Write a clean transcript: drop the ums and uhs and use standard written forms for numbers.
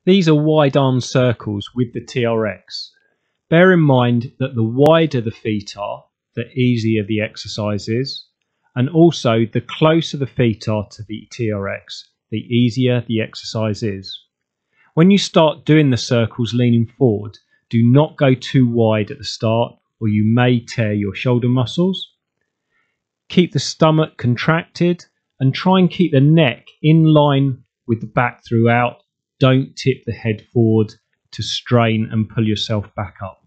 These are wide arm circles with the TRX. Bear in mind that the wider the feet are, the easier the exercise is, and also the closer the feet are to the TRX, the easier the exercise is. When you start doing the circles leaning forward, do not go too wide at the start or you may tear your shoulder muscles. Keep the stomach contracted and try and keep the neck in line with the back throughout. Don't tip the head forward to strain and pull yourself back up.